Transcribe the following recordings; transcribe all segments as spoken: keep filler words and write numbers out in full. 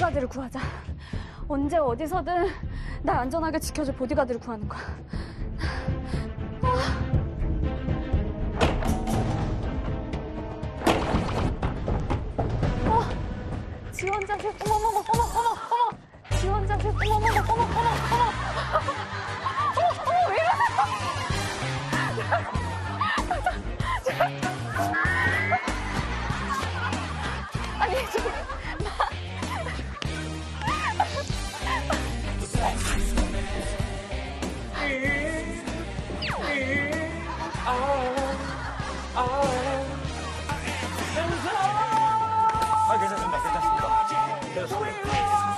보디가드를 구하자. 언제 어디서든 날 안전하게 지켜줄 보디가드를 구하는 거야. 어. 어. 지원자실, 어머머머, 어머, 어머, 어머. 지원자실, 어머머머, 어머, 어머, 어머. 어머, 어머, 왜 이러세요? 아니, 저, 아, 괜찮습니다. 괜찮습니다. 괜찮습니다.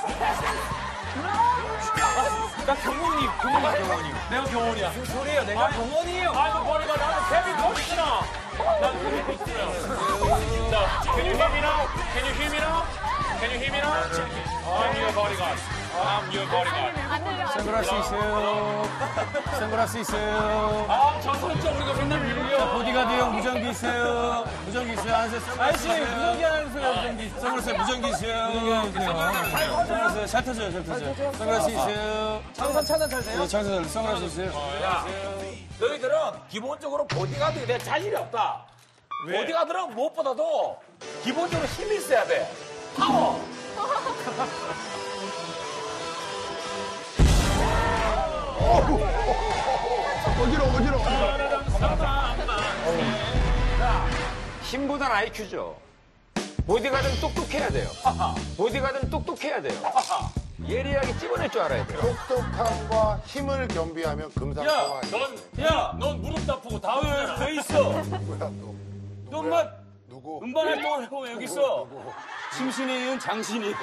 나 경원이, 경원이, 경원이. 내가 경원이야. 무슨 소리예요? 내가 경원이에요. 아이고, 머리가 나는 케빈 코스나. 난 케빈 코스나. 자, can you hear me now? Can you hear me now? Can you hear me now? I'm your bodyguard. I'm your bodyguard. 선글라스 있어요. 선글라스 있어요. 아, 저 손자 우리가 맨날 밀고요. 보디가드 형 무전기 있어요. 무전기 있어요. 안세 선글라스 있어요. 무전기 하나 주세요. 무전기. 선글라스 무전기 있어요. 선글라스 잘 터져요. 잘 터져요. 선글라스 있어요. 창선 차단 잘 돼요? 네, 창선 선글라스 있어요. 야, 너희들은 기본적으로 보디가드에 대해 자질이 없다. 보디가드는 무엇보다도 기본적으로 힘이 있어야 돼. 파워. 어지러워, 어지러워. 힘보단 아이큐죠. 보디가드는 똑똑해야 돼요. 보디가드는 똑똑해야 돼요. 예리하게 찝어낼 줄 알아야 돼요. 똑똑함과 힘을 겸비하면 야, 금상첨화. 넌, 야, 넌 무릎 아프고 다음에 왜 있어? 뭐야, 너. 너 엄마 누구? 음반 활동을 하고 여기 있어. 심신이은 장신이.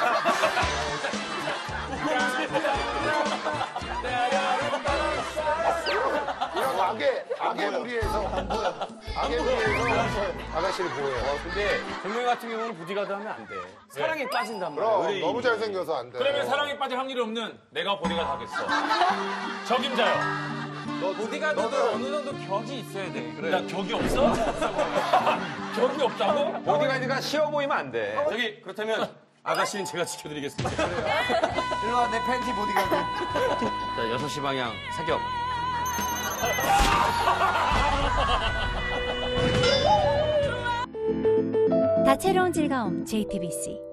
그냥 악의, 악의 무리에서, 악의 무리에서 아가씨를 보호해요. 근데 정명 같은 경우는 보디가드 하면 안 돼. 사랑에 빠진단 말이야. 그럼 의뢰인이. 너무 잘생겨서 안 돼. 그러면 사랑에 빠질 확률이 없는 내가 보디가드 하겠어. 적임자요. 보디가드도 어느 정도 격이 있어야 돼. 나 격이 없어? 격이 없다고? 보디가드가 쉬워 보이면 안 돼. 저기 그렇다면 아가씨는 제가 지켜드리겠습니다. 일로 와, 내 팬티 보디가드. 자, 여섯 시 방향 사격. 다채로운 즐거움 제이티비씨